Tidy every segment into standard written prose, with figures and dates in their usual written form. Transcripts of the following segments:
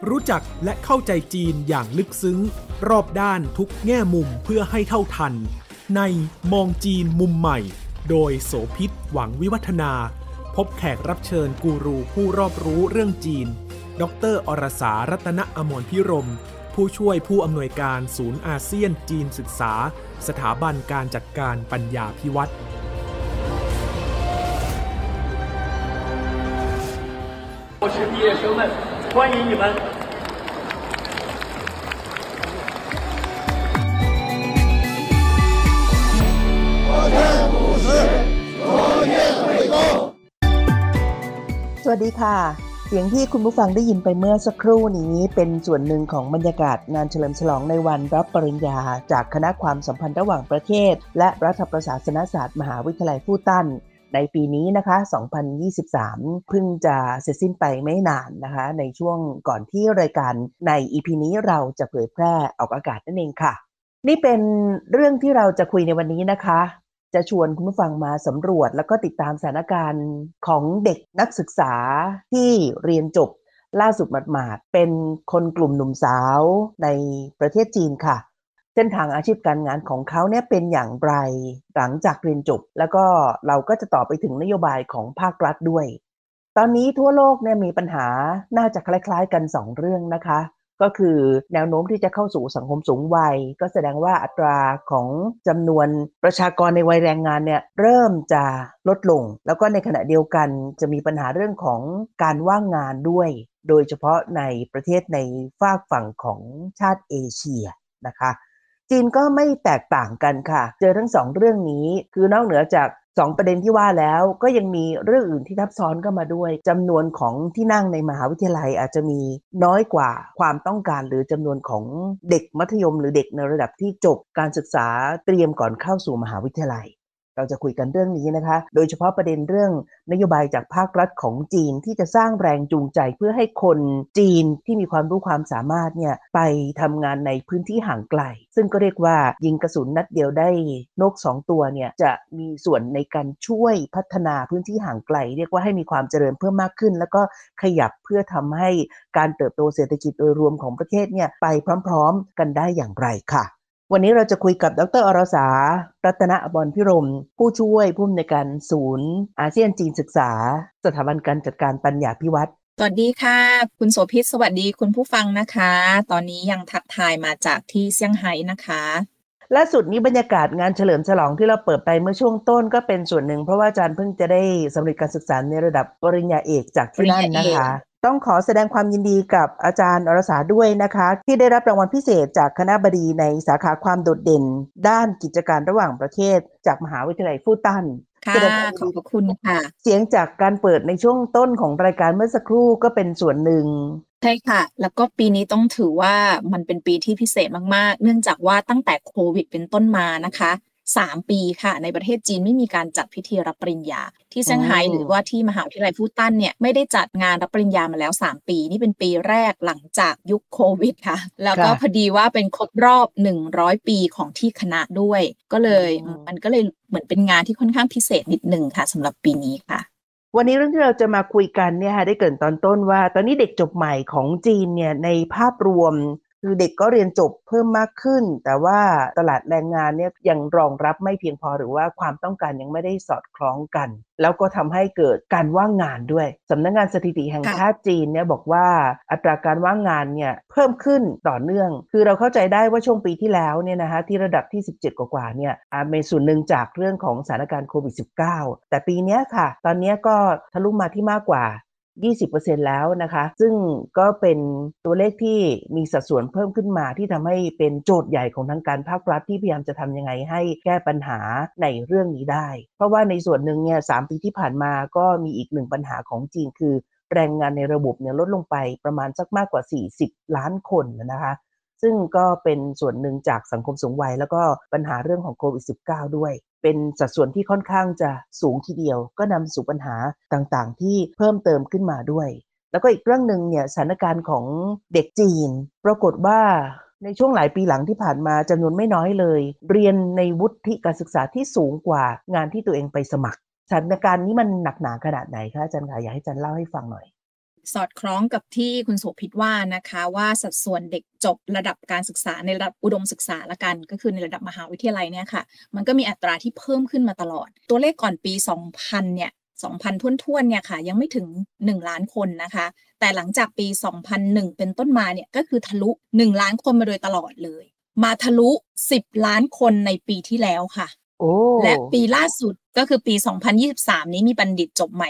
รู้จักและเข้าใจจีนอย่างลึกซึ้งรอบด้านทุกแง่มุมเพื่อให้เท่าทันในมองจีนมุมใหม่โดยโสภิตหวังวิวัฒนาพบแขกรับเชิญกูรูผู้รอบรู้เรื่องจีนดร.อรสารัตนอมรพิรมผู้ช่วยผู้อำนวยการศูนย์อาเซียนจีนศึกษาสถาบันการจัดการปัญญาภิวัตร我是毕业生们，欢迎你们。 สวัสดีค่ะเสียงที่คุณผู้ฟังได้ยินไปเมื่อสักครู่นี้เป็นส่วนหนึ่งของบรรยากาศงานเฉลิมฉลองในวันรับปริญญาจากคณะความสัมพันธ์ระหว่างประเทศและรัฐประศาสนศาสตร์มหาวิทยาลัยฟู่ตันในปีนี้นะคะ2023เพิ่งจะเสร็จสิ้นไปไม่นานนะคะในช่วงก่อนที่รายการใน EP นี้เราจะเผยแพร่ออกอากาศนั่นเองค่ะนี่เป็นเรื่องที่เราจะคุยในวันนี้นะคะจะชวนคุณผู้ฟังมาสำรวจแล้วก็ติดตามสถานการณ์ของเด็กนักศึกษาที่เรียนจบล่าสุดหมาดๆเป็นคนกลุ่มหนุ่มสาวในประเทศจีนค่ะเส้นทางอาชีพการงานของเขาเนี่ยเป็นอย่างไรหลังจากเรียนจบแล้วก็เราก็จะต่อไปถึงนโยบายของภาครัฐด้วยตอนนี้ทั่วโลกเนี่ยมีปัญหาน่าจะคล้ายๆกัน2เรื่องนะคะก็คือแนวโน้มที่จะเข้าสู่สังคมสูงวัยก็แสดงว่าอัตราของจำนวนประชากรในวัยแรงงานเนี่ยเริ่มจะลดลงแล้วก็ในขณะเดียวกันจะมีปัญหาเรื่องของการว่างงานด้วยโดยเฉพาะในประเทศในฝากฝั่งของชาติเอเชียนะคะจีนก็ไม่แตกต่างกันค่ะเจอทั้ง2เรื่องนี้คือนอกเหนือจาก2ประเด็นที่ว่าแล้วก็ยังมีเรื่องอื่นที่ทับซ้อนเข้ามาด้วยจำนวนของที่นั่งในมหาวิทยาลัยอาจจะมีน้อยกว่าความต้องการหรือจำนวนของเด็กมัธยมหรือเด็กในระดับที่จบการศึกษาเตรียมก่อนเข้าสู่มหาวิทยาลัยเราจะคุยกันเรื่องนี้นะคะโดยเฉพาะประเด็นเรื่องนโยบายจากภาครัฐของจีนที่จะสร้างแรงจูงใจเพื่อให้คนจีนที่มีความรู้ความสามารถเนี่ยไปทำงานในพื้นที่ห่างไกลซึ่งก็เรียกว่ายิงกระสุนนัดเดียวได้นก2ตัวเนี่ยจะมีส่วนในการช่วยพัฒนาพื้นที่ห่างไกลเรียกว่าให้มีความเจริญเพิ่มมากขึ้นแล้วก็ขยับเพื่อทำให้การเติบโตเศรษฐกิจโดยรวมของประเทศเนี่ยไปพร้อมๆกันได้อย่างไรค่ะวันนี้เราจะคุยกับดร.อรสารัตนอมรพิรมผู้ช่วยผู้อำนวยการศูนย์อาเซียนจีนศึกษาสถาบันการจัดการปัญญาภิวัตรสวัสดีค่ะคุณโสภิตสวัสดีคุณผู้ฟังนะคะตอนนี้ยังทักทายมาจากที่เซี่ยงไฮ้นะคะล่าสุดนี้บรรยากาศงานเฉลิมฉลองที่เราเปิดไปเมื่อช่วงต้นก็เป็นส่วนหนึ่งเพราะว่าอาจารย์เพิ่งจะได้สำเร็จการศึกษาในระดับปริญญาเอกจากที่นั่นนะคะต้องขอแสดงความยินดีกับอาจารย์อรสาด้วยนะคะที่ได้รับรางวัลพิเศษจากคณบดีในสาขาความโดดเด่นด้านกิจการระหว่างประเทศจากมหาวิทยาลัยฟู่ตันค่ะขอบคุณค่ะเสียงจากการเปิดในช่วงต้นของรายการเมื่อสักครู่ก็เป็นส่วนหนึ่งใช่ค่ะแล้วก็ปีนี้ต้องถือว่ามันเป็นปีที่พิเศษมากๆเนื่องจากว่าตั้งแต่โควิดเป็นต้นมานะคะ3 ปีค่ะในประเทศจีนไม่มีการจัดพิธีรับปริญญาที่เซี่ยงไฮ้หรือว่าที่มหาวิทยาลัยฟู่ตันเนี่ยไม่ได้จัดงานรับปริญญามาแล้ว3 ปีนี่เป็นปีแรกหลังจากยุคโควิดค่ะแล้วก็พอดีว่าเป็นครบรอบ100 ปีของที่คณะด้วยก็เลยมันก็เลยเหมือนเป็นงานที่ค่อนข้างพิเศษนิดนึงค่ะสำหรับปีนี้ค่ะวันนี้เรื่องที่เราจะมาคุยกันเนี่ยค่ะได้เกริ่นตอนต้นว่าตอนนี้เด็กจบใหม่ของจีนเนี่ยในภาพรวมคือเด็กก็เรียนจบเพิ่มมากขึ้นแต่ว่าตลาดแรงงานเนี่ยยังรองรับไม่เพียงพอหรือว่าความต้องการยังไม่ได้สอดคล้องกันแล้วก็ทำให้เกิดการว่างงานด้วยสำนักงานสถิติแห่งชาติจีนเนี่ยบอกว่าอัตราการว่างงานเนี่ยเพิ่มขึ้นต่อเนื่องคือเราเข้าใจได้ว่าช่วงปีที่แล้วเนี่ยนะคะที่ระดับที่17กว่าๆเนี่ยเป็นส่วนหนึ่งจากเรื่องของสถานการณ์โควิด -19 แต่ปีนี้ค่ะตอนนี้ก็ทะลุมาที่มากกว่า20% แล้วนะคะซึ่งก็เป็นตัวเลขที่มีสัดส่วนเพิ่มขึ้นมาที่ทำให้เป็นโจทย์ใหญ่ของทางการภาครัฐที่พยายามจะทำยังไงให้แก้ปัญหาในเรื่องนี้ได้เพราะว่าในส่วนหนึ่งเนี่ย3 ปีที่ผ่านมาก็มีอีก1ปัญหาของจีนคือแรงงานในระบบเนี่ยลดลงไปประมาณสักมากกว่า40 ล้านคนนะคะซึ่งก็เป็นส่วนหนึ่งจากสังคมสูงวัยแล้วก็ปัญหาเรื่องของโควิด -19 ด้วยเป็นสัดส่วนที่ค่อนข้างจะสูงทีเดียวก็นำสู่ปัญหาต่างๆที่เพิ่มเติมขึ้นมาด้วยแล้วก็อีกเรื่องนึงเนี่ยสถานการณ์ของเด็กจีนปรากฏว่าในช่วงหลายปีหลังที่ผ่านมาจำนวนไม่น้อยเลยเรียนในวุฒิการศึกษาที่สูงกว่างานที่ตัวเองไปสมัครสถานการณ์นี้มันหนักหนาขนาดไหนคะอาจารย์คะอยากให้อาจารย์เล่าให้ฟังหน่อยสอดคล้องกับที่คุณโสภิตว่านะคะว่าสัดส่วนเด็กจบระดับการศึกษาในระดับอุดมศึกษาละกันก็คือในระดับมหาวิทยาลัยเนี่ยค่ะมันก็มีอัตราที่เพิ่มขึ้นมาตลอดตัวเลขก่อนปี 2000 เนี่ย 2,000 ท้วนๆเนี่ยค่ะยังไม่ถึง1ล้านคนนะคะแต่หลังจากปี 2001 เป็นต้นมาเนี่ยก็คือทะลุ1ล้านคนมาโดยตลอดเลยมาทะลุ10ล้านคนในปีที่แล้วค่ะและปีล่าสุดก็คือปี 2023 นี้มีบัณฑิตจบใหม่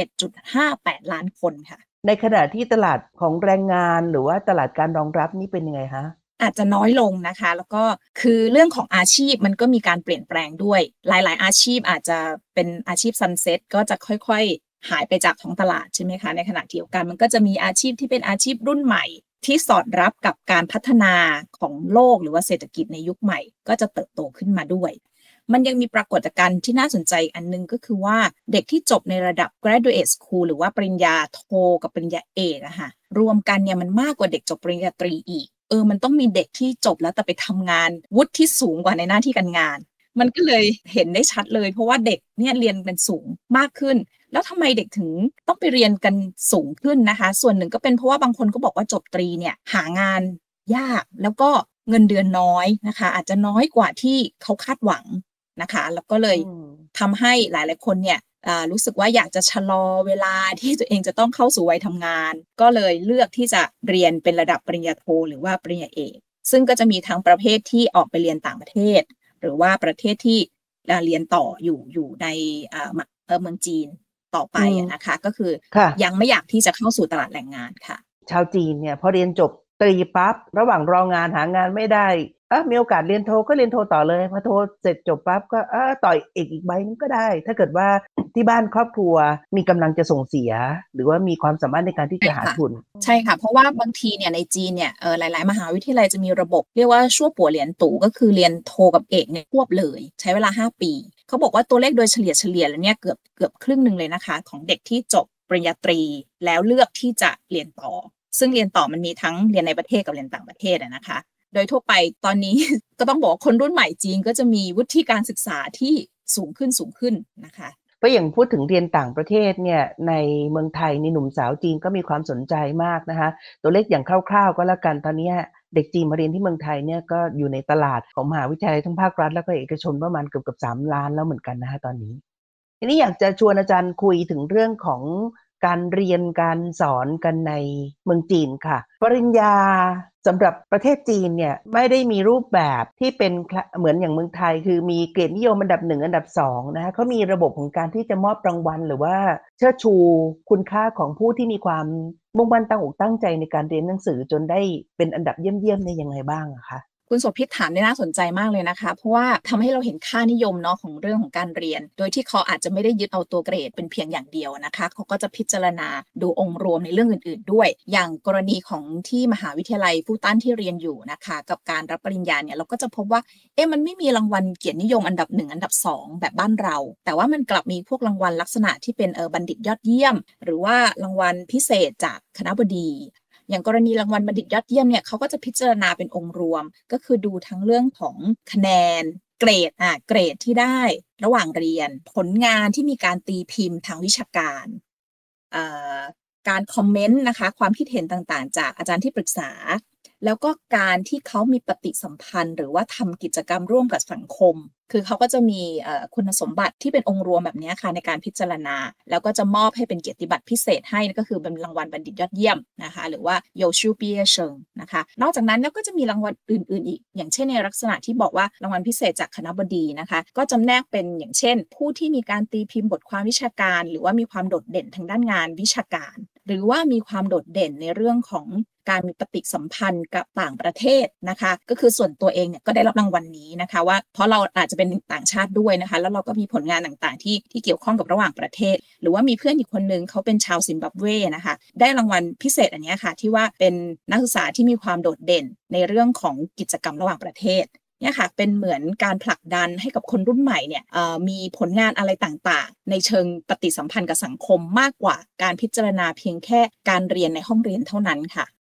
11.58 ล้านคนค่ะในขณะที่ตลาดของแรงงานหรือว่าตลาดการรองรับนี่เป็นยังไงคะอาจจะน้อยลงนะคะแล้วก็คือเรื่องของอาชีพมันก็มีการเปลี่ยนแปลงด้วยหลายๆอาชีพอาจจะเป็นอาชีพซันเซ็ตก็จะค่อยๆหายไปจากท้องตลาดใช่ไหมคะในขณะเดียวกันมันก็จะมีอาชีพที่เป็นอาชีพรุ่นใหม่ที่สอดรับกับการพัฒนาของโลกหรือว่าเศรษฐกิจในยุคใหม่ก็จะเติบโตขึ้นมาด้วยมันยังมีปรากฏการณ์ที่น่าสนใจอันนึงก็คือว่าเด็กที่จบในระดับ graduate school หรือว่าปริญญาโทกับปริญญาเอกอะค่ะรวมกันเนี่ยมันมากกว่าเด็กจบปริญญาตรีอีกมันต้องมีเด็กที่จบแล้วแต่ไปทำงานวุฒิที่สูงกว่าในหน้าที่การงานมันก็เลยเห็นได้ชัดเลยเพราะว่าเด็กเนี่ยเรียนกันสูงมากขึ้นแล้วทำไมเด็กถึงต้องไปเรียนกันสูงขึ้นนะคะส่วนหนึ่งก็เป็นเพราะว่าบางคนก็บอกว่าจบตรีเนี่ยหางานยากแล้วก็เงินเดือนน้อยนะคะอาจจะน้อยกว่าที่เขาคาดหวังนะคะแล้วก็เลยทำให้หลายๆคนเนี่ยรู้สึกว่าอยากจะชะลอเวลาที่ตัวเองจะต้องเข้าสู่วัยทำงานก็เลยเลือกที่จะเรียนเป็นระดับปริญญาโทหรือว่าปริญญาเอกซึ่งก็จะมีทั้งประเภทที่ออกไปเรียนต่างประเทศหรือว่าประเทศที่เรียนต่ออยู่ในเมืองจีนต่อไปนะคะก็คือยังไม่อยากที่จะเข้าสู่ตลาดแรงงานค่ะชาวจีนเนี่ยพอเรียนจบตรีปั๊บระหว่างรองานหางานไม่ได้มีโอกาสเรียนโทก็เรียนโทต่อเลยพอโทเสร็จจบปั๊บก็ต่ออีกใบนึงก็ได้ถ้าเกิดว่าที่บ้านครอบครัวมีกำลังจะส่งเสียหรือว่ามีความสามารถในการที่จะหาทุนใช่ค่ะเพราะว่าบางทีเนี่ยในจีนเนี่ยหลายๆมหาวิทยาลัยจะมีระบบเรียกว่าชั่วปัวเหรียญตู่ก็คือเรียนโทกับเอกเนี่ยควบเลยใช้เวลา5ปีเขาบอกว่าตัวเลขโดยเฉลี่ยแล้วเนี่ยเกือบครึ่งนึงเลยนะคะของเด็กที่จบปริญญาตรีแล้วเลือกที่จะเรียนต่อซึ่งเรียนต่อมันมีทั้งเรียนในประเทศกับเรียนต่างประเทศนะคะโดยทั่วไปตอนนี้ ก็ต้องบอกคนรุ่นใหม่จีนก็จะมีวุฒิการศึกษาที่สูงขึ้นนะคะก็อย่างพูดถึงเรียนต่างประเทศเนี่ยในเมืองไทยในหนุ่มสาวจีนก็มีความสนใจมากนะคะตัวเลขอย่างคร่าวๆก็แล้วกันตอนนี้เด็กจีนมาเรียนที่เมืองไทยเนี่ยก็อยู่ในตลาดของมหาวิทยาลัยทั้งภาครัฐแล้วก็เอกชนประมาณเกือบ3 ล้านแล้วเหมือนกันนะคะตอนนี้ทีนี้อยากจะชวนอาจารย์คุยถึงเรื่องของการเรียนการสอนกันในเมืองจีนค่ะปริญญาสำหรับประเทศจีนเนี่ยไม่ได้มีรูปแบบที่เป็นเหมือนอย่างเมืองไทยคือมีเกรดนิยมอันดับ1อันดับ2นะคะเขามีระบบของการที่จะมอบรางวัลหรือว่าเชิดชูคุณค่าของผู้ที่มีความมุ่งมั่นตั้งอกตั้งใจในการเรียนหนังสือจนได้เป็นอันดับเยี่ยมๆในยังไงบ้างอะคะคุณโสภิตถามได้น่าสนใจมากเลยนะคะเพราะว่าทำให้เราเห็นค่านิยมเนาะของเรื่องของการเรียนโดยที่เขาอาจจะไม่ได้ยึดเอาตัวเกรดเป็นเพียงอย่างเดียวนะคะเขาก็จะพิจารณาดูองค์รวมในเรื่องอื่นๆด้วยอย่างกรณีของที่มหาวิทยาลัยฟู่ตันที่เรียนอยู่นะคะกับการรับปริญญาเนี่ยเราก็จะพบว่ามันไม่มีรางวัลเกียรตินิยมอันดับ1อันดับ2แบบบ้านเราแต่ว่ามันกลับมีพวกรางวัลลักษณะที่เป็นบัณฑิตยอดเยี่ยมหรือว่ารางวัลพิเศษจากคณบดีอย่างกรณีรางวัลบัณฑิตยอดเยี่ยมเนี่ยเขาก็จะพิจารณาเป็นองค์รวมก็คือดูทั้งเรื่องของคะแนนเกรดที่ได้ระหว่างเรียนผลงานที่มีการตีพิมพ์ทางวิชาการการคอมเมนต์นะคะความคิดเห็นต่างๆจากอาจารย์ที่ปรึกษาแล้วก็การที่เขามีปฏิสัมพันธ์หรือว่าทำกิจกรรมร่วมกับสังคมคือเขาก็จะมีคุณสมบัติที่เป็นองค์รวมแบบนี้ค่ะในการพิจารณาแล้วก็จะมอบให้เป็นเกียรติบัตรพิเศษให้ก็คือเป็นรางวัลบัณฑิตยอดเยี่ยมนะคะหรือว่าโยชูเปียเชิงนะคะนอกจากนั้นแล้วก็จะมีรางวัลอื่นๆอีกอย่างเช่นในลักษณะที่บอกว่ารางวัลพิเศษจากคณบดีนะคะก็จำแนกเป็นอย่างเช่นผู้ที่มีการตีพิมพ์บทความวิชาการหรือว่ามีความโดดเด่นทางด้านงานวิชาการหรือว่ามีความโดดเด่นในเรื่องของการมีปฏิสัมพันธ์กับต่างประเทศนะคะก็คือส่วนตัวเองเนี่ยก็ได้รับรางวัลนี้นะคะว่าเพราะเราอาจจะเป็นต่างชาติด้วยนะคะแล้วเราก็มีผลงานต่างๆที่เกี่ยวข้องกับระหว่างประเทศหรือว่ามีเพื่อนอีกคนนึงเขาเป็นชาวซิมบับเวนะคะได้รางวัลพิเศษอันนี้ค่ะที่ว่าเป็นนักศึกษาที่มีความโดดเด่นในเรื่องของกิจกรรมระหว่างประเทศเนี่ยค่ะเป็นเหมือนการผลักดันให้กับคนรุ่นใหม่เนี่ยมีผลงานอะไรต่างๆในเชิงปฏิสัมพันธ์กับสังคมมากกว่าการพิจารณาเพียงแค่การเรียนในห้องเรียนเท่านั้นค่ะ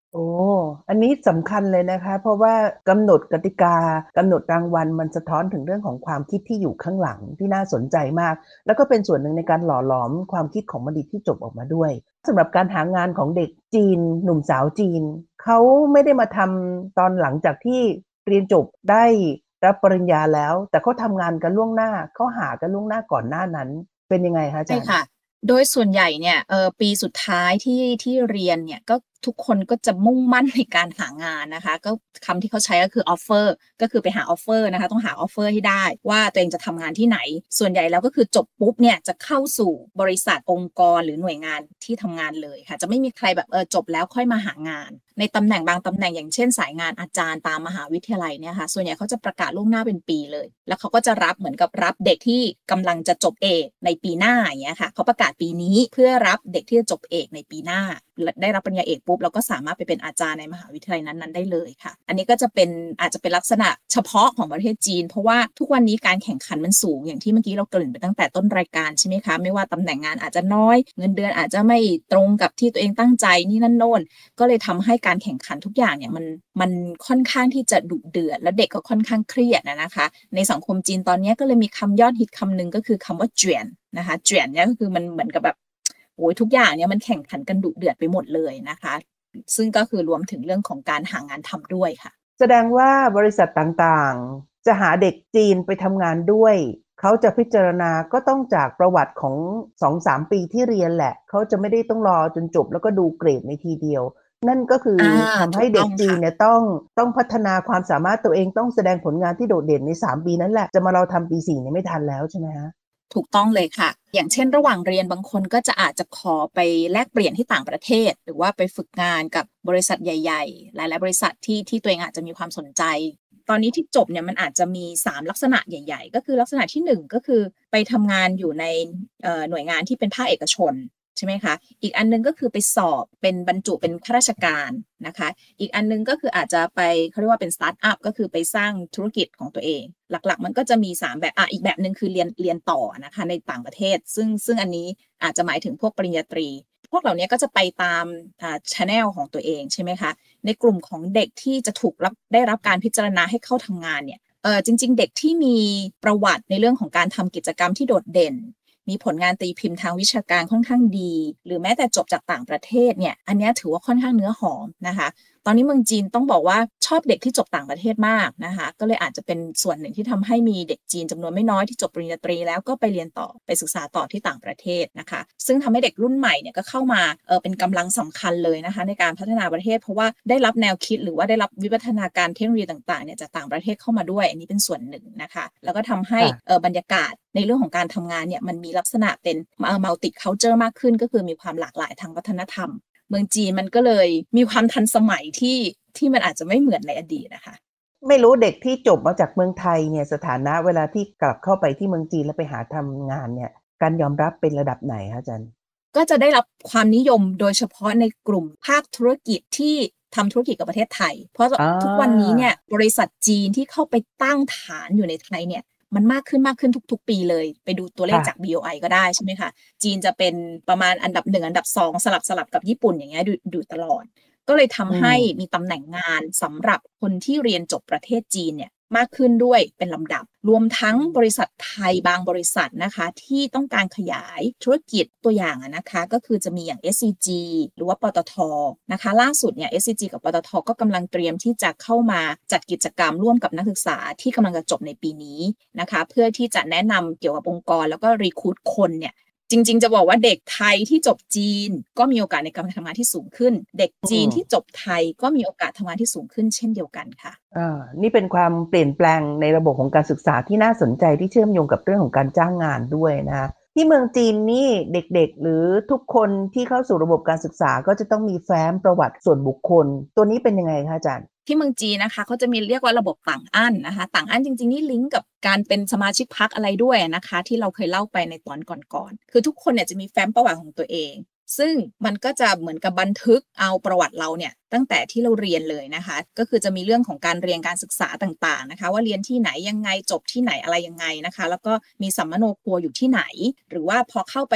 โอ้อันนี้สำคัญเลยนะคะเพราะว่ากำหนดกติกากำหนดรางวัลมันสะท้อนถึงเรื่องของความคิดที่อยู่ข้างหลังที่น่าสนใจมากแล้วก็เป็นส่วนหนึ่งในการหล่อหลอมความคิดของบัณฑิตที่จบออกมาด้วยสำหรับการหางานของเด็กจีนหนุ่มสาวจีนเขาไม่ได้มาทำตอนหลังจากที่เรียนจบได้รับปริญญาแล้วแต่เขาทำงานกันล่วงหน้าเขาหากันล่วงหน้าก่อนหน้านั้นเป็นยังไงคะอาจารย์ใช่ค่ะโดยส่วนใหญ่เนี่ยปีสุดท้ายที่เรียนเนี่ยก็ทุกคนก็จะมุ่งมั่นในการหางานนะคะก็คำที่เขาใช้ก็คือ offer ก็คือไปหา offer นะคะต้องหา offer ให้ได้ว่าตัวเองจะทำงานที่ไหนส่วนใหญ่แล้วก็คือจบปุ๊บเนี่ยจะเข้าสู่บริษัทองค์กรหรือหน่วยงานที่ทำงานเลยค่ะจะไม่มีใครแบบจบแล้วค่อยมาหางานในตำแหน่งบางตำแหน่งอย่างเช่นสายงานอาจารย์ตามมหาวิทยาลัยเนี่ยค่ะส่วนใหญ่เขาจะประกาศล่วงหน้าเป็นปีเลยแล้วเขาก็จะรับเหมือนกับรับเด็กที่กำลังจะจบเอกในปีหน้าอย่างเงี้ยค่ะเขาประกาศปีนี้เพื่อรับเด็กที่จะจบเอกในปีหน้าได้รับปริญญาเอกปุ๊บเราก็สามารถไปเป็นอาจารย์ในมหาวิทยาลัยนั้นๆได้เลยค่ะอันนี้ก็จะเป็นอาจจะเป็นลักษณะเฉพาะของประเทศจีนเพราะว่าทุกวันนี้การแข่งขันมันสูงอย่างที่เมื่อกี้เราเกริ่นไปตั้งแต่ต้นรายการใช่ไหมคะไม่ว่าตำแหน่งงานอาจจะน้อยเงินเดือนอาจจะไม่ตรงกับที่ตัวเองตั้งใจนี่นั่นโน่นก็เลยทำให้การแข่งขันทุกอย่างเนี่ยมันค่อนข้างที่จะดุเดือดและเด็กก็ค่อนข้างเครียดนะคะในสังคมจีนตอนนี้ก็เลยมีคำยอดฮิตคำหนึ่งก็คือคำว่าเจียนนะคะเจียนเนี่ยก็คือมันเหมือนกับแบบโอ้ยทุกอย่างเนี่ยมันแข่งขันกันดุเดือดไปหมดเลยนะคะซึ่งก็คือรวมถึงเรื่องของการหางานทำด้วยค่ะแสดงว่าบริษัทต่างๆจะหาเด็กจีนไปทำงานด้วยเขาจะพิจารณาก็ต้องจากประวัติของ 2-3 ปีที่เรียนแหละเขาจะไม่ได้ต้องรอจนจบแล้วก็ดูเกรดในทีเดียวนั่นก็คือทำให้เด็กจีนเนี่ยต้องพัฒนาความสามารถตัวเองต้องแสดงผลงานที่โดดเด่นใน3 ปีนั้นแหละจะมาเราทำปี 4เนี่ยไม่ทันแล้วใช่ไหมฮะถูกต้องเลยค่ะอย่างเช่นระหว่างเรียนบางคนก็จะอาจจะขอไปแลกเปลี่ยนที่ต่างประเทศหรือว่าไปฝึกงานกับบริษัทใหญ่ๆหลายๆบริษัทที่ตัวเองอาจจะมีความสนใจตอนนี้ที่จบเนี่ยมันอาจจะมี3ลักษณะใหญ่ๆก็คือลักษณะที่1ก็คือไปทำงานอยู่ในหน่วยงานที่เป็นภาคเอกชนใช่ไหมคะอีกอันนึงก็คือไปสอบเป็นบรรจุเป็นข้าราชการนะคะอีกอันนึงก็คืออาจจะไปเขาเรียกว่าเป็นสตาร์ทอัพก็คือไปสร้างธุรกิจของตัวเองหลักๆมันก็จะมี3แบบอีกแบบนึงคือเรียนต่อนะคะในต่างประเทศซึ่งอันนี้อาจจะหมายถึงพวกปริญญาตรีพวกเหล่านี้ก็จะไปตามchannel ของตัวเองใช่ไหมคะในกลุ่มของเด็กที่จะถูกได้รับการพิจารณาให้เข้าทำงานเนี่ยจริงๆเด็กที่มีประวัติในเรื่องของการทำกิจกรรมที่โดดเด่นมีผลงานตีพิมพ์ทางวิชาการค่อนข้างดีหรือแม้แต่จบจากต่างประเทศเนี่ยอันนี้ถือว่าค่อนข้างเนื้อหอมนะคะตอนนี้เมืองจีนต้องบอกว่าชอบเด็กที่จบต่างประเทศมากนะคะก็เลยอาจจะเป็นส่วนหนึ่งที่ทำให้มีเด็กจีนจำนวนไม่น้อยที่จบปริญญาตรีแล้วก็ไปเรียนต่อไปศึกษาต่อที่ต่างประเทศนะคะซึ่งทำให้เด็กรุ่นใหม่เนี่ยก็เข้ามาเป็นกำลังสำคัญเลยนะคะในการพัฒนาประเทศเพราะว่าได้รับแนวคิดหรือว่าได้รับวิวัฒนาการเทคโนโลยีต่างๆเนี่ยจากต่างประเทศเข้ามาด้วยอันนี้เป็นส่วนหนึ่งนะคะแล้วก็ทำให้บรรยากาศในเรื่องของการทำงานเนี่ยมันมีลักษณะเป็นmulti-culture มากขึ้นก็คือมีความหลากหลายทางวัฒนธรรมเมืองจีนมันก็เลยมีความทันสมัยที่มันอาจจะไม่เหมือนในอดีตนะคะไม่รู้เด็กที่จบมาจากเมืองไทยเนี่ยสถานะเวลาที่กลับเข้าไปที่เมืองจีนแล้วไปหาทำงานเนี่ยการยอมรับเป็นระดับไหนคะอาจารย์ก็จะได้รับความนิยมโดยเฉพาะในกลุ่มภาคธุรกิจที่ทำธุรกิจกับประเทศไทยเพราะทุกวันนี้เนี่ยบริษัทจีนที่เข้าไปตั้งฐานอยู่ในไทยเนี่ยมันมากขึ้นทุกๆปีเลยไปดูตัวเลขจาก BOI ก็ได้ใช่ไหมคะจีนจะเป็นประมาณอันดับ1อันดับ2สลับกับญี่ปุ่นอย่างเงี้ยดูตลอดก็เลยทำให้มีตำแหน่งงานสำหรับคนที่เรียนจบประเทศจีนเนี่ยมากขึ้นด้วยเป็นลำดับรวมทั้งบริษัทไทยบางบริษัทนะคะที่ต้องการขยายธุรกิจตัวอย่างนะคะก็คือจะมีอย่าง SCG หรือว่าปตท.นะคะล่าสุดเนี่ย SCG กับปตท.ก็กำลังเตรียมที่จะเข้ามาจัดกิจกรรมร่วมกับนักศึกษาที่กำลังจะจบในปีนี้นะคะเพื่อที่จะแนะนำเกี่ยวกับองค์กรแล้วก็รีคูดคนเนี่ยจริงๆจะบอกว่าเด็กไทยที่จบจีนก็มีโอกาสในการทำงานที่สูงขึ้นเด็กจีนที่จบไทยก็มีโอกาสทำงานที่สูงขึ้นเช่นเดียวกันค่ะนี่เป็นความเปลี่ยนแปลงในระบบของการศึกษาที่น่าสนใจที่เชื่อมโยงกับเรื่องของการจ้างงานด้วยนะที่เมืองจีนนี่เด็กๆหรือทุกคนที่เข้าสู่ระบบการศึกษาก็จะต้องมีแฟ้มประวัติส่วนบุคคลตัวนี้เป็นยังไงคะอาจารย์ที่เมืองจีนนะคะเขาจะมีเรียกว่าระบบต่างอั้นนะคะต่างอั้นจริงๆนี่ลิงก์กับการเป็นสมาชิกพรรคอะไรด้วยนะคะที่เราเคยเล่าไปในตอนก่อนๆคือทุกคนเนี่ยจะมีแฟ้มประวัติของตัวเองซึ่งมันก็จะเหมือนกับบันทึกเอาประวัติเราเนี่ยตั้งแต่ที่เราเรียนเลยนะคะก็คือจะมีเรื่องของการเรียนการศึกษาต่างๆนะคะว่าเรียนที่ไหนยังไงจบที่ไหนอะไรยังไงนะคะแล้วก็มีสัมมโนครัวอยู่ที่ไหนหรือว่าพอเข้าไปสู่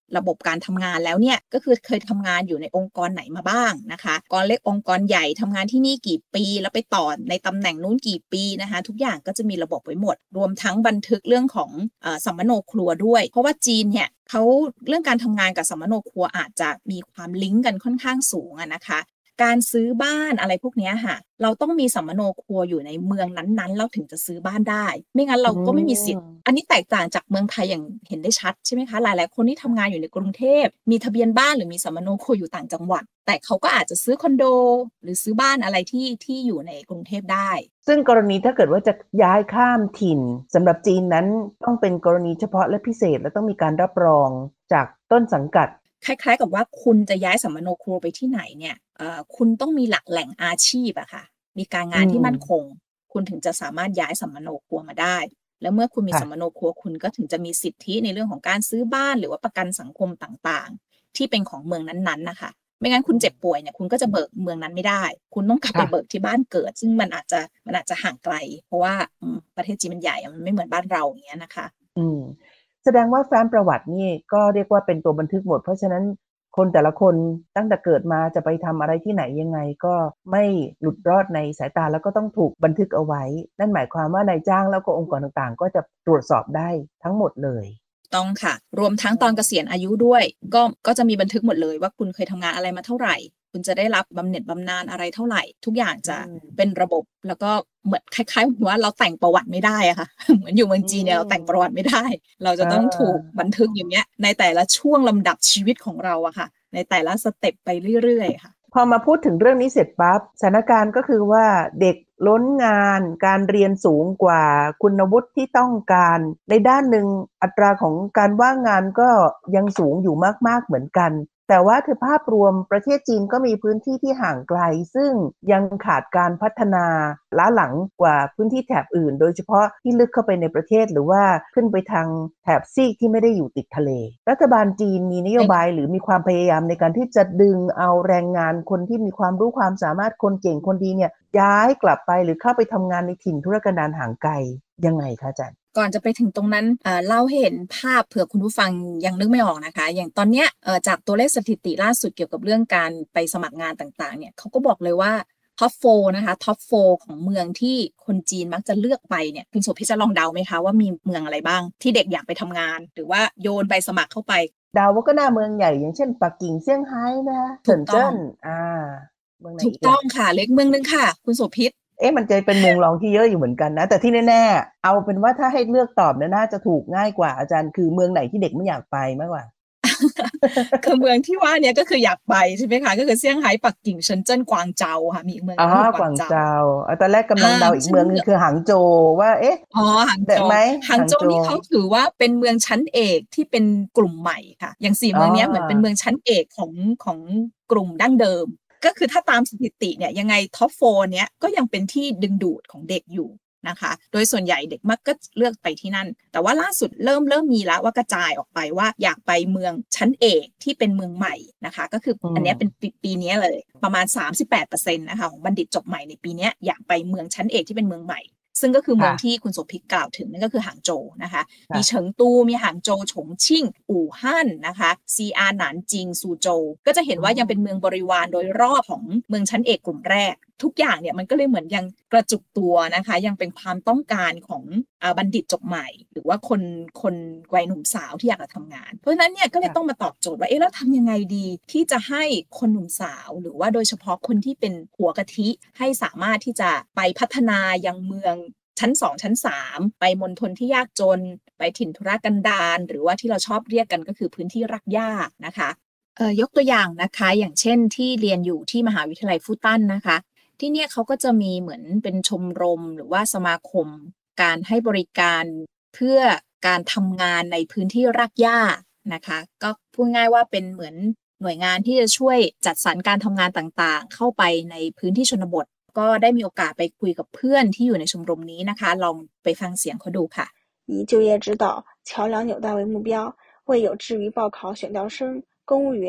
ระบบการทำงานแล้วเนี่ยก็คือเคยทำงานอยู่ในองค์กรไหนมาบ้างนะคะองค์กรเล็กองค์กรใหญ่ทำงานที่นี่กี่ปีแล้วไปต่อในตำแหน่งนู้นกี่ปีนะคะทุกอย่างก็จะมีระบบไว้หมดรวมทั้งบันทึกเรื่องของสัมมโนครัวด้วยเพราะว่าจีนเนี่ยเขาเรื่องการทำงานกับสัมมโนครัวอาจจะมีความลิงก์กันค่อนข้างสูงนะคะการซื้อบ้านอะไรพวกนี้ค่ะเราต้องมีสัมมโนครัวอยู่ในเมืองนั้นๆเราถึงจะซื้อบ้านได้ไม่งั้นเราก็ไม่มีสิทธิ์อันนี้แตกต่างจากเมืองไทยอย่างเห็นได้ชัดใช่ไหมคะหลายๆคนที่ทำงานอยู่ในกรุงเทพมีทะเบียนบ้านหรือมีสัมมโนครัวอยู่ต่างจังหวัดแต่เขาก็อาจจะซื้อคอนโดหรือซื้อบ้านอะไรที่อยู่ในกรุงเทพได้ซึ่งกรณีถ้าเกิดว่าจะย้ายข้ามถิ่นสำหรับจีนนั้นต้องเป็นกรณีเฉพาะและพิเศษและต้องมีการรับรองจากต้นสังกัดคล้ายๆกับว่าคุณจะย้ายสัมมโนครัวไปที่ไหนเนี่ยคุณต้องมีหลักแหล่งอาชีพอะค่ะมีการงานที่มั่นคงคุณถึงจะสามารถย้ายสัมมโนครัวมาได้แล้วเมื่อคุณมีสัมมโนครัวคุณก็ถึงจะมีสิทธิในเรื่องของการซื้อบ้านหรือว่าประกันสังคมต่างๆที่เป็นของเมืองนั้นๆนะคะไม่งั้นคุณเจ็บป่วยเนี่ยคุณก็จะเบิกเมืองนั้นไม่ได้คุณต้องกลับไปเบิกที่บ้านเกิดซึ่งมันอาจจะห่างไกลเพราะว่าประเทศจีนมันใหญ่มันไม่เหมือนบ้านเราอย่างเงี้ยนะคะแสดงว่าแฟ้มประวัตินี่ก็เรียกว่าเป็นตัวบันทึกหมดเพราะฉะนั้นคนแต่ละคนตั้งแต่เกิดมาจะไปทำอะไรที่ไหนยังไงก็ไม่หลุดรอดในสายตาแล้วก็ต้องถูกบันทึกเอาไว้นั่นหมายความว่านายจ้างแล้วก็องค์กรต่างๆก็จะตรวจสอบได้ทั้งหมดเลยต้องค่ะรวมทั้งตอนเกษียณอายุด้วยก็จะมีบันทึกหมดเลยว่าคุณเคยทำงานอะไรมาเท่าไหร่คุณจะได้รับบำเหน็จบำนาญอะไรเท่าไหร่ทุกอย่างจะเป็นระบบแล้วก็เหมือนคล้ายๆว่าเราแต่งประวัติไม่ได้อะค่ะเหมือนอยู่เมืองจีนเนี่ยเราแต่งประวัติไม่ได้เราจะต้องถูกบันทึกอย่างเงี้ยในแต่ละช่วงลำดับชีวิตของเราอะค่ะในแต่ละสเต็ปไปเรื่อยๆค่ะพอมาพูดถึงเรื่องนี้เสร็จปั๊บสถานการณ์ก็คือว่าเด็กล้นงานการเรียนสูงกว่าคุณวุฒิที่ต้องการในด้านหนึ่งอัตราของการว่างงานก็ยังสูงอยู่มากๆเหมือนกันแต่ว่าคือภาพรวมประเทศจีนก็มีพื้นที่ที่ห่างไกลซึ่งยังขาดการพัฒนาล้าหลังกว่าพื้นที่แถบอื่นโดยเฉพาะที่ลึกเข้าไปในประเทศหรือว่าขึ้นไปทางแถบซีกที่ไม่ได้อยู่ติดทะเลรัฐบาลจีนมีนโยบายหรือมีความพยายามในการที่จะดึงเอาแรงงานคนที่มีความรู้ความสามารถคนเก่งคนดีเนี่ยย้ายกลับไปหรือเข้าไปทำงานในถิ่นทุรกันดารห่างไกลยังไงคะอาจารย์ก่อนจะไปถึงตรงนั้นเล่าให้เห็นภาพเผื่อคุณผู้ฟังยังนึกไม่ออกนะคะอย่างตอนเนี้ยจากตัวเลขสถิติล่าสุดเกี่ยวกับเรื่องการไปสมัครงานต่างๆเนี่ยเขาก็บอกเลยว่าท็อป4นะคะท็อป4ของเมืองที่คนจีนมักจะเลือกไปเนี่ยคุณโสภิตจะลองเดาไหมคะว่ามีเมืองอะไรบ้างที่เด็กอยากไปทำงานหรือว่าโยนใบสมัครเข้าไปเดาว่าก็น่าเมืองใหญ่อย่างเช่นปักกิ่งเซี่ยงไฮ้นะเซินเจิ้นเมืองไหนถูกต้องค่ะเล็กเมืองนึงค่ะคุณโสภิตมันจะเป็นเมืองรองที่เยอะอยู่เหมือนกันนะแต่ที่แน่ๆเอาเป็นว่าถ้าให้เลือกตอบเนี่ยน่าจะถูกง่ายกว่าอาจารย์คือเมืองไหนที่เด็กไม่อยากไปมากกว่าคือเมืองที่ว่าเนี่ยก็คืออยากไปใช่ไหมคะก็คือเซี่ยงไฮ้ปักกิ่งเซินเจิ้นกวางเจาค่ะมีอีกเมืองนึงกวางเจาตอนแรกกำลังเดาอีกเมืองนึงคือหางโจวว่าหางโจวหางโจวนี่เขาถือว่าเป็นเมืองชั้นเอกที่เป็นกลุ่มใหม่ค่ะอย่าง4เมืองนี้เหมือนเป็นเมืองชั้นเอกของกลุ่มดั้งเดิมก็คือถ้าตามสถิติเนี่ยยังไงท็อป4เนี้ยก็ยังเป็นที่ดึงดูดของเด็กอยู่นะคะโดยส่วนใหญ่เด็กมักก็เลือกไปที่นั่นแต่ว่าล่าสุดเริ่มมีแล้วว่ากระจายออกไปว่าอยากไปเมืองชั้นเอกที่เป็นเมืองใหม่นะคะก็คืออันนี้เป็นปีนี้เลยประมาณ 38% นะคะของบัณฑิตจบใหม่ในปีนี้อยากไปเมืองชั้นเอกที่เป็นเมืองใหม่ซึ่งก็คือเมืองที่คุณโสภิตกล่าวถึงนั่นก็คือหางโจวนะคะมีเฉิงตูมีหางโจวฉงชิ่งอู่ฮั่นนะคะซีอาหนานจิงซูโจวก็จะเห็นว่ายังเป็นเมืองบริวารโดยรอบของเมืองชั้นเอกกลุ่มแรกทุกอย่างเนี่ยมันก็เลยเหมือนยังกระจุกตัวนะคะยังเป็นความต้องการของบัณฑิตจบใหม่หรือว่าคนวัยหนุ่มสาวที่อยากจะทำงานเพราะฉะนั้นเนี่ยก็เลยต้องมาตอบโจทย์ว่าแล้วทำยังไงดีที่จะให้คนหนุ่มสาวหรือว่าโดยเฉพาะคนที่เป็นหัวกะทิให้สามารถที่จะไปพัฒนายังเมืองชั้น2ชั้น3ไปมณฑลที่ยากจนไปถิ่นทุรกันดารหรือว่าที่เราชอบเรียกกันก็คือพื้นที่รากหญ้านะคะยกตัวอย่างนะคะอย่างเช่นที่เรียนอยู่ที่มหาวิทยาลัยฟูตันนะคะที่เนี่ยเขาก็จะมีเหมือนเป็นชมรมหรือว่าสมาคมการให้บริการเพื่อการทำงานในพื้นที่รากหญ้านะคะก็พูดง่ายว่าเป็นเหมือนหน่วยงานที่จะช่วยจัดสรรการทำงานต่างๆเข้าไปในพื้นที่ชนบทก็ได้มีโอกาสไปคุยกับเพื่อนที่อยู่ในชมรมนี้นะคะลองไปฟังเสียงเขาดูค่ะ以就业指导桥梁纽带为目标为有志于报考选调生公务员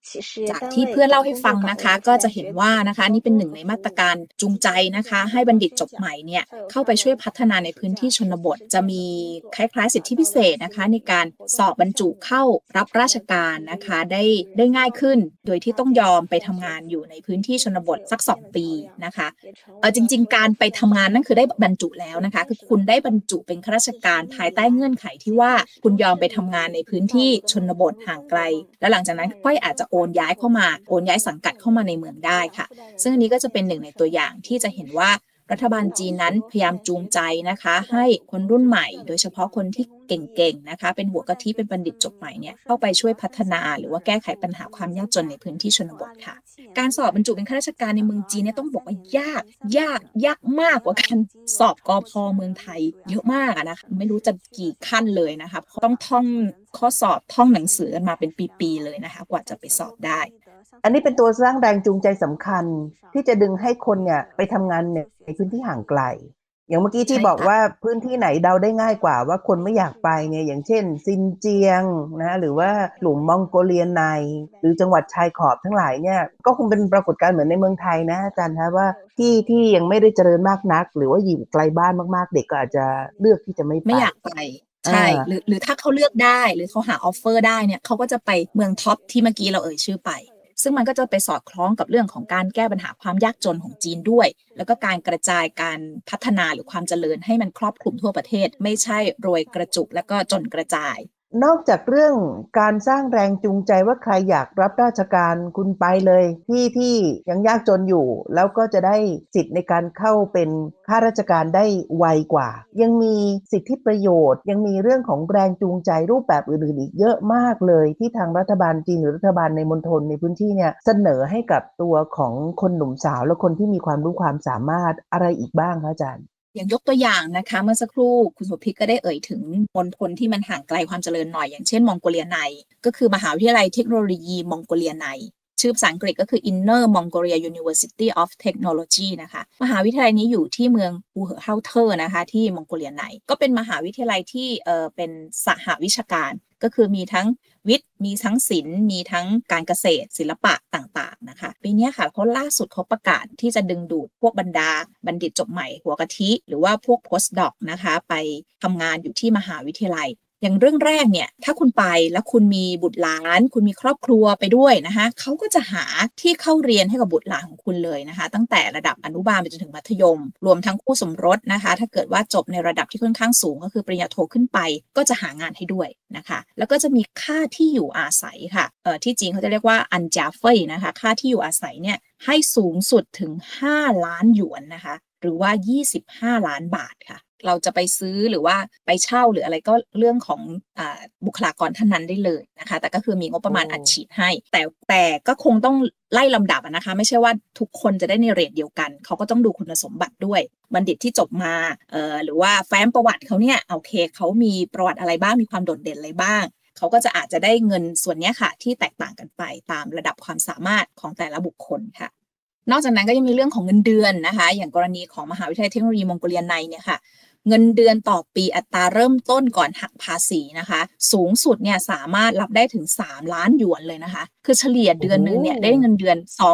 จากที่เพื่อนเล่าให้ฟังนะคะก็จะเห็นว่านะคะนี่เป็นหนึ่งในมาตรการจูงใจนะคะให้บัณฑิตจบใหม่เนี่ยเข้าไปช่วยพัฒนาในพื้นที่ชนบทจะมีคล้ายๆสิทธิพิเศษนะคะในการสอบบรรจุเข้ารับราชการนะคะได้ง่ายขึ้นโดยที่ต้องยอมไปทำงานอยู่ในพื้นที่ชนบทสัก2 ปีนะคะจริงๆการไปทำงานนั่นคือได้บรรจุแล้วนะคะคือคุณได้บรรจุเป็นข้าราชการภายใต้เงื่อนไขที่ว่าคุณยอมไปทำงานในพื้นที่ชนบทห่างไกลแล้วหลังจากนั้นค่อยอาจจะโอนย้ายสังกัดเข้ามาในเมืองได้ค่ะซึ่งอันนี้ก็จะเป็นหนึ่งในตัวอย่างที่จะเห็นว่ารัฐบาลจีนนั้นพยายามจูงใจนะคะให้คนรุ่นใหม่โดยเฉพาะคนที่เก่งๆนะคะเป็นหัวกะทิเป็นบัณฑิตจบใหม่เนี่ยเข้าไปช่วยพัฒนาหรือว่าแก้ไขปัญหาความยากจนในพื้นที่ชนบทค่ะการสอบบรรจุเป็นข้าราชการในเมืองจีนเนี่ยต้องบอกว่ายากมากกว่าการสอบกพ.เมืองไทยเยอะมากนะคะไม่รู้จะกี่ขั้นเลยนะคะต้องท่องข้อสอบท่องหนังสือกันมาเป็นปีๆเลยนะคะกว่าจะไปสอบได้อันนี้เป็นตัวสร้างแรงจูงใจสำคัญที่จะดึงให้คนเนี่ยไปทำงานในพื้นที่ห่างไกลอย่างเมื่อกี้ที่บอกว่าพื้นที่ไหนเดาได้ง่ายกว่าว่าคนไม่อยากไปเนี่ยอย่างเช่นซินเจียงนะหรือว่าหลุมมองโกเลียในหรือจังหวัดชายขอบทั้งหลายเนี่ยก็คงเป็นปรากฏการณ์เหมือนในเมืองไทยนะอาจารย์คะว่าที่ยังไม่ได้เจริญมากนักหรือว่าอยู่ไกลบ้านมากๆเด็กก็อาจจะเลือกที่จะไม่อยากไปใช่หรือถ้าเขาเลือกได้หรือเขาหาออฟเฟอร์ได้เนี่ยเขาก็จะไปเมืองท็อปที่เมื่อกี้เราชื่อไปซึ่งมันก็จะไปสอดคล้องกับเรื่องของการแก้ปัญหาความยากจนของจีนด้วยแล้วก็การกระจายการพัฒนาหรือความเจริญให้มันครอบคลุมทั่วประเทศไม่ใช่รวยกระจุกแล้วก็จนกระจายนอกจากเรื่องการสร้างแรงจูงใจว่าใครอยากรับราชการคุณไปเลยที่ยังยากจนอยู่แล้วก็จะได้สิทธิ์ในการเข้าเป็นข้าราชการได้ไวกว่ายังมีสิทธิประโยชน์ยังมีเรื่องของแรงจูงใจรูปแบบอื่นๆอีกเยอะมากเลยที่ทางรัฐบาลจีนหรือรัฐบาลในมณฑลในพื้นที่เนี่ยเสนอให้กับตัวของคนหนุ่มสาวและคนที่มีความรู้ความสามารถอะไรอีกบ้างคะอาจารย์อย่างยกตัวอย่างนะคะเมื่อสักครู่คุณสุพิษก็ได้ถึงมณฑลที่มันห่างไกลความเจริญหน่อยอย่างเช่นมองโกเลียในก็คือมหาวิทยาลัยเทคโนโลยีมองโกเลียในชื่อภาษาอังกฤษก็คือ Inner Mongolia University of Technology นะคะมหาวิทยาลัยนี้อยู่ที่เมืองอูเหอเฮาเทอร์นะคะที่มองโกเลียในก็เป็นมหาวิทยาลัยที่เป็นสหวิชาการก็คือมีทั้งวิทย์มีทั้งศิลป์มีทั้งการเกษตรศิลปะต่างๆนะคะปีนี้ค่ะเขาล่าสุดเขาประกาศที่จะดึงดูดพวกบรรดาบัณฑิตจบใหม่หัวกะทิหรือว่าพวก postdoc นะคะไปทำงานอยู่ที่มหาวิทยาลัยอย่างเรื่องแรกเนี่ยถ้าคุณไปแล้วคุณมีบุตรหลานคุณมีครอบครัวไปด้วยนะคะเขาก็จะหาที่เข้าเรียนให้กับบุตรหลานของคุณเลยนะคะตั้งแต่ระดับอนุบาลไปจนถึงมัธยมรวมทั้งคู่สมรสนะคะถ้าเกิดว่าจบในระดับที่ค่อนข้างสูงก็คือปริญญาโทขึ้นไปก็จะหางานให้ด้วยนะคะแล้วก็จะมีค่าที่อยู่อาศัยค่ะที่จีนเขาจะเรียกว่าอันจาเฟยนะคะค่าที่อยู่อาศัยเนี่ยให้สูงสุดถึง5 ล้านหยวนนะคะหรือว่า25 ล้านบาทค่ะเราจะไปซื้อหรือว่าไปเช่าหรืออะไรก็เรื่องของบุคลากรท่านนั้นได้เลยนะคะแต่ก็คือมีงบประมาณอัดฉีดให้แต่ก็คงต้องไล่ลำดับนะคะไม่ใช่ว่าทุกคนจะได้ในเรทเดียวกันเขาก็ต้องดูคุณสมบัติด้วยบัณฑิตที่จบมาหรือว่าแฟ้มประวัติเขาเนี่ยโอเคเขามีประวัติอะไรบ้างมีความโดดเด่นอะไรบ้างเขาก็จะอาจจะได้เงินส่วนนี้ค่ะที่แตกต่างกันไปตามระดับความสามารถของแต่ละบุคคลค่ะนอกจากนั้นก็ยังมีเรื่องของเงินเดือนนะคะอย่างกรณีของมหาวิทยาลัยเทคโนโลยีมองโกเลียในเนี่ยค่ะเงินเดือนต่อปีอัตราเริ่มต้นก่อนหักภาษีนะคะสูงสุดเนี่ยสามารถรับได้ถึง3 ล้านหยวนเลยนะคะคือเฉลี่ยเดือนนึงเนี่ยได้เงินเดือน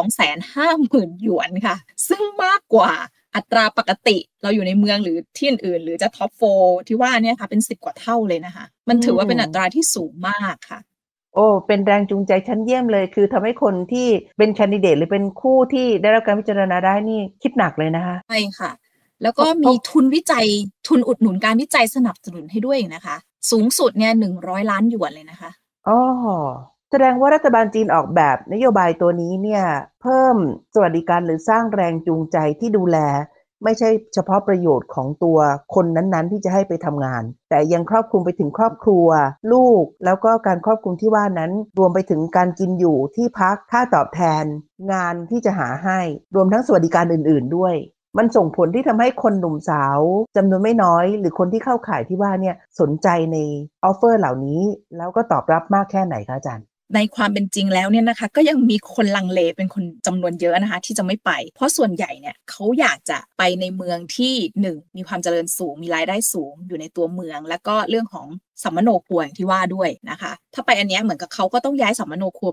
250,000 หยวนค่ะซึ่งมากกว่าอัตราปกติเราอยู่ในเมืองหรือที่อื่นหรือจะท็อป4ที่ว่าเนี่ยค่ะเป็น10 กว่าเท่าเลยนะคะมันถือว่าเป็นอัตราที่สูงมากค่ะโอ้เป็นแรงจูงใจชั้นเยี่ยมเลยคือทำให้คนที่เป็นแคนดิเดตหรือเป็นคู่ที่ได้รับการพิจารณาได้นี่คิดหนักเลยนะคะใช่ค่ะแล้วก็มีทุนวิจัยทุนอุดหนุนการวิจัยสนับสนุนให้ด้วยนะคะสูงสุดเนี่ย100 ล้านหยวนเลยนะคะอ๋อแสดงว่ารัฐบาลจีนออกแบบนโยบายตัวนี้เนี่ยเพิ่มสวัสดิการหรือสร้างแรงจูงใจที่ดูแลไม่ใช่เฉพาะประโยชน์ของตัวคนนั้นๆที่จะให้ไปทำงานแต่ยังครอบคลุมไปถึงครอบครัวลูกแล้วก็การครอบคลุมที่ว่านั้นรวมไปถึงการกินอยู่ที่พักค่าตอบแทนงานที่จะหาให้รวมทั้งสวัสดิการอื่นๆด้วยมันส่งผลที่ทำให้คนหนุ่มสาวจำนวนไม่น้อยหรือคนที่เข้าข่ายที่ว่าเนี่ยสนใจในออฟเฟอร์เหล่านี้แล้วก็ตอบรับมากแค่ไหนคะอาจารย์ในความเป็นจริงแล้วเนี่ยนะคะก็ยังมีคนลังเลเป็นคนจำนวนเยอะนะคะที่จะไม่ไปเพราะส่วนใหญ่เนี่ยเขาอยากจะไปในเมืองที่1มีความเจริญสูงมีรายได้สูงอยู่ในตัวเมืองแล้วก็เรื่องของสัมมโนครัวอย่างที่ว่าด้วยนะคะถ้าไปอันนี้เหมือนกับเขาก็ต้องย้ายสัมมโนครัวไปอยู่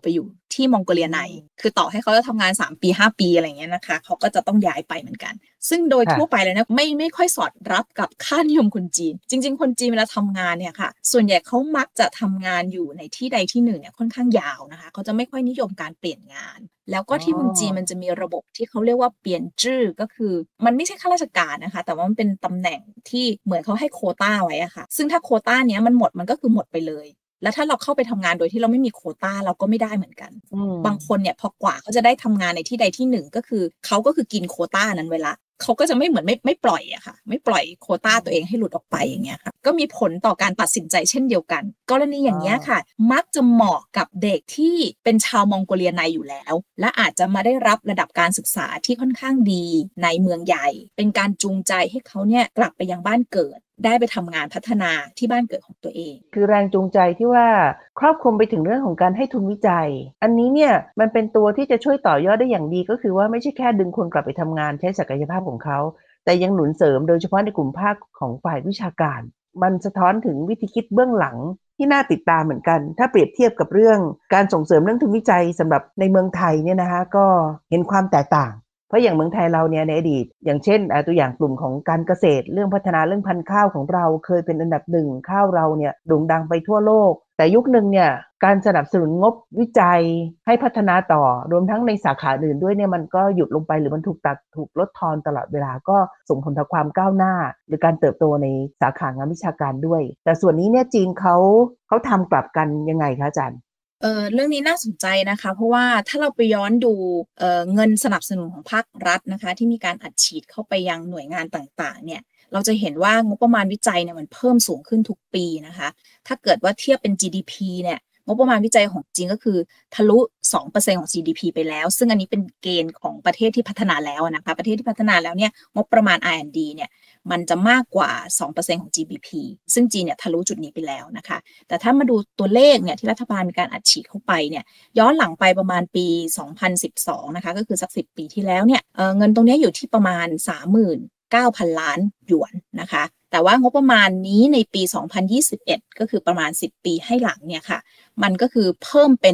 ที่มองโกเลียในคือต่อให้เขาจะทำงาน3 ปี 5 ปีอะไรเงี้ยนะคะเขาก็จะต้องย้ายไปเหมือนกันซึ่งโดยทั่วไปเลยนะไม่ค่อยสอดรับกับค่านิยมคนจีนจริงๆคนจีนเวลาทำงานเนี่ยค่ะส่วนใหญ่เขามักจะทำงานอยู่ในที่ใดที่หนึ่งเนี่ยค่อนข้างยาวนะคะเขาจะไม่ค่อยนิยมการเปลี่ยนงานแล้วก็ที่เมืองจีนมันจะมีระบบที่เขาเรียกว่าเปลี่ยนจื้อก็คือมันไม่ใช่ข้าราชการนะคะแต่ว่ามันเป็นตำแหน่งที่เหมือนเขาให้โควต้าไว้อะค่ะซึ่งถ้าโควต้าเนี้ยมันหมดมันก็คือหมดไปเลยแล้วถ้าเราเข้าไปทำงานโดยที่เราไม่มีโควต้าเราก็ไม่ได้เหมือนกันบางคนเนี่ยพอกว่าเขาจะได้ทำงานในที่ใดที่หนึ่งก็คือเขาก็คือกินโควต้านั้นเวลาเขาก็จะไม่เหมือนไม่ปล่อยอะค่ะไม่ปล่อยโควต้าตัวเองให้หลุดออกไปอย่างเงี้ยค่ะก็มีผลต่อการตัดสินใจเช่นเดียวกันกรณีอย่างเงี้ยค่ะมักจะเหมาะกับเด็กที่เป็นชาวมองโกเลียในอยู่แล้วและอาจจะมาได้รับระดับการศึกษาที่ค่อนข้างดีในเมืองใหญ่เป็นการจูงใจให้เขาเนี่ยกลับไปยังบ้านเกิดได้ไปทำงานพัฒนาที่บ้านเกิดของตัวเองคือแรงจูงใจที่ว่าครอบคลุมไปถึงเรื่องของการให้ทุนวิจัยอันนี้เนี่ยมันเป็นตัวที่จะช่วยต่อยอดได้อย่างดีก็คือว่าไม่ใช่แค่ดึงคนกลับไปทำงานใช้ศักยภาพของเขาแต่ยังหนุนเสริมโดยเฉพาะในกลุ่มภาคของฝ่ายวิชาการมันสะท้อนถึงวิธีคิดเบื้องหลังที่น่าติดตามเหมือนกันถ้าเปรียบเทียบกับเรื่องการส่งเสริมเรื่องทุนวิจัยสำหรับในเมืองไทยเนี่ยนะคะก็เห็นความแตกต่างเพราะอย่างเมืองไทยเราเนี่ยในอดีตอย่างเช่นตัวอย่างกลุ่มของการเกษตรเรื่องพัฒนาเรื่องพันธุ์ข้าวของเราเคยเป็นอันดับหนึ่งข้าวเราเนี่ยโด่งดังไปทั่วโลกแต่ยุคนึงเนี่ยการสนับสนุนงบวิจัยให้พัฒนาต่อรวมทั้งในสาขาอื่นด้วยเนี่ยมันก็หยุดลงไปหรือมันถูกลดทอนตลอดเวลาก็ส่งผลต่อความก้าวหน้าหรือการเติบโตในสาขางานวิชาการด้วยแต่ส่วนนี้เนี่ยจีนเขาทำกลับกันยังไงคะอาจารย์เรื่องนี้น่าสนใจนะคะเพราะว่าถ้าเราไปย้อนดูเงินสนับสนุนของภาครัฐนะคะที่มีการอัดฉีดเข้าไปยังหน่วยงานต่างๆเนี่ยเราจะเห็นว่างบประมาณวิจัยเนี่ยมันเพิ่มสูงขึ้นทุกปีนะคะถ้าเกิดว่าเทียบเป็น GDP เนี่ยงบประมาณวิจัยของจีนก็คือทะลุ 2% ของ GDP ไปแล้วซึ่งอันนี้เป็นเกณฑ์ของประเทศที่พัฒนาแล้วนะคะประเทศที่พัฒนาแล้วเนี่ยงบประมาณ R&D เนี่ยมันจะมากกว่า 2% ของ GDP ซึ่งจีนเนี่ยทะลุจุดนี้ไปแล้วนะคะแต่ถ้ามาดูตัวเลขเนี่ยที่รัฐบาลมีการอัดฉีดเข้าไปเนี่ยย้อนหลังไปประมาณปี 2012 นะคะก็คือสัก10 ปีที่แล้วเนี่ยเงินตรงนี้อยู่ที่ประมาณ 39,000 ล้านหยวนนะคะแต่ว่างบประมาณนี้ในปี 2021 ก็คือประมาณ10 ปีให้หลังเนี่ยค่ะมันก็คือเพิ่มเป็น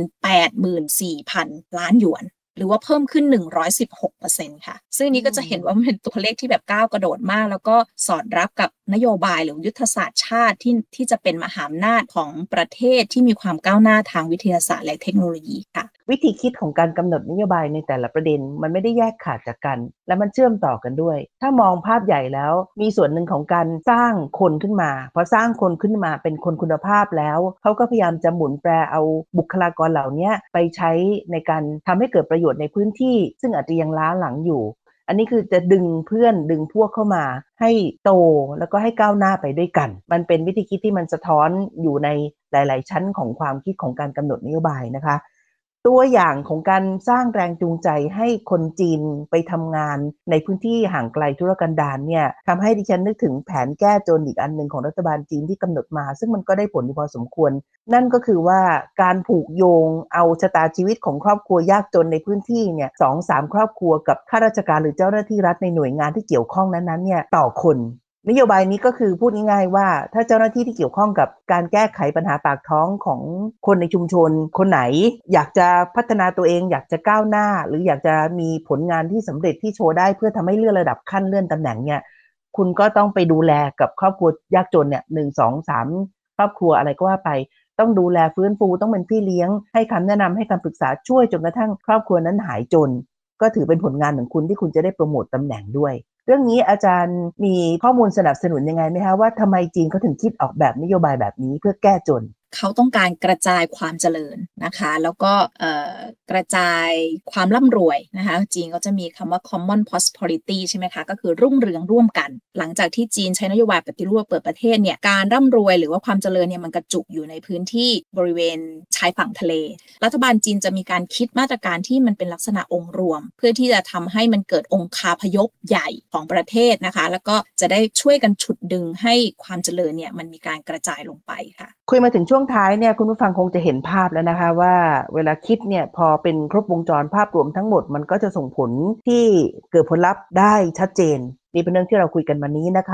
84,000 ล้านหยวนหรือว่าเพิ่มขึ้น 116% ค่ะซึ่งนี้ก็จะเห็นว่ามันเป็นตัวเลขที่แบบก้าวกระโดดมากแล้วก็สอดรับกับนโยบายหรือยุทธศาสตร์ชาติที่จะเป็นมหาอำนาจของประเทศที่มีความก้าวหน้าทางวิทยาศาสตร์และเทคโนโลยีค่ะวิธีคิดของการกำหนดนโยบายในแต่ละประเด็นมันไม่ได้แยกขาดจากกันและมันเชื่อมต่อกันด้วยถ้ามองภาพใหญ่แล้วมีส่วนหนึ่งของการสร้างคนขึ้นมาพอสร้างคนขึ้นมาเป็นคนคุณภาพแล้วเขาก็พยายามจะหมุนแปรเอาบุคลากรเหล่านี้ไปใช้ในการทำให้เกิดประโยชน์ในพื้นที่ซึ่งอาจจะยังล้าหลังอยู่อันนี้คือจะดึงเพื่อนดึงพวกเข้ามาให้โตแล้วก็ให้ก้าวหน้าไปด้วยกันมันเป็นวิธีคิดที่มันสะท้อนอยู่ในหลายๆชั้นของความคิดของการกำหนดนโยบายนะคะตัวอย่างของการสร้างแรงจูงใจให้คนจีนไปทำงานในพื้นที่ห่างไกลทุรกันดารเนี่ยทำให้ดิฉันนึกถึงแผนแก้จนอีกอันหนึ่งของรัฐบาลจีนที่กำหนดมาซึ่งมันก็ได้ผลพอสมควรนั่นก็คือว่าการผูกโยงเอาชะตาชีวิตของครอบครัวยากจนในพื้นที่เนี่ย 2-3 ครอบครัวกับข้าราชการหรือเจ้าหน้าที่รัฐในหน่วยงานที่เกี่ยวข้องนั้นๆเนี่ยต่อคนนโยบายนี้ก็คือพูดง่ายๆว่าถ้าเจ้าหน้าที่ที่เกี่ยวข้องกับการแก้ไขปัญหาปากท้องของคนในชุมชนคนไหนอยากจะพัฒนาตัวเองอยากจะก้าวหน้าหรืออยากจะมีผลงานที่สำเร็จที่โชว์ได้เพื่อทำให้เลื่อนระดับขั้นเลื่อนตำแหน่งเนี่ยคุณก็ต้องไปดูแลกับครอบครัวยากจนเนี่ย1-2-3 ครอบครัวอะไรก็ว่าไปต้องดูแลฟื้นฟูต้องเป็นพี่เลี้ยงให้คำแนะนำให้คำปรึกษาช่วยจนกระทั่งครอบครัวนั้นหายจนก็ถือเป็นผลงานของคุณที่คุณจะได้โปรโมทตำแหน่งด้วยเรื่องนี้อาจารย์มีข้อมูลสนับสนุนยังไงไหมคะว่าทำไมจีนเขาถึงคิดออกแบบนโยบายแบบนี้เพื่อแก้จนเขาต้องการกระจายความเจริญนะคะแล้วก็กระจายความร่ำรวยนะคะจีนก็จะมีคำว่า common prosperity ใช่ไหมคะก็คือรุ่งเรืองร่วมกันหลังจากที่จีนใช้นโยบายปฏิรูปเปิดประเทศเนี่ยการร่ำรวยหรือว่าความเจริญเนี่ยมันกระจุกอยู่ในพื้นที่บริเวณชายฝั่งทะเลรัฐบาลจีนจะมีการคิดมาตรการที่มันเป็นลักษณะองค์รวมเพื่อที่จะทำให้มันเกิดองคาพยพใหญ่ของประเทศนะคะแล้วก็จะได้ช่วยกันฉุดดึงให้ความเจริญเนี่ยมันมีการกระจายลงไปค่ะคุยมาถึงช่วงท้ายเนี่ยคุณผู้ฟังคงจะเห็นภาพแล้วนะคะว่าเวลาคิดเนี่ยพอเป็นครบวงจรภาพรวมทั้งหมดมันก็จะส่งผลที่เกิดผลลัพธ์ได้ชัดเจนนี่เป็นเรื่องที่เราคุยกันวันนี้นะคะ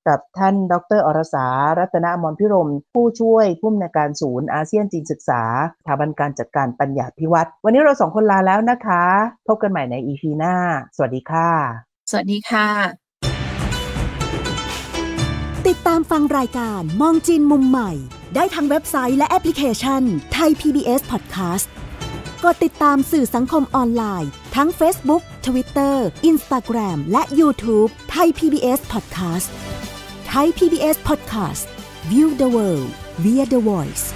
กับท่านดร.อรสารัตนอมรพิรมผู้ช่วยผู้อำนวยการศูนย์อาเซียนจีนศึกษาสถาบันการจัดการปัญญาภิวัตรวันนี้เรา2คนลาแล้วนะคะพบกันใหม่ใน EP หน้าสวัสดีค่ะสวัสดีค่ะติดตามฟังรายการมองจีนมุมใหม่ได้ทางเว็บไซต์และแอปพลิเคชัน Thai PBS Podcast กดติดตามสื่อสังคมออนไลน์ทั้ง Facebook, Twitter, Instagram และ YouTube Thai PBS Podcast Thai PBS Podcast View the world via the voice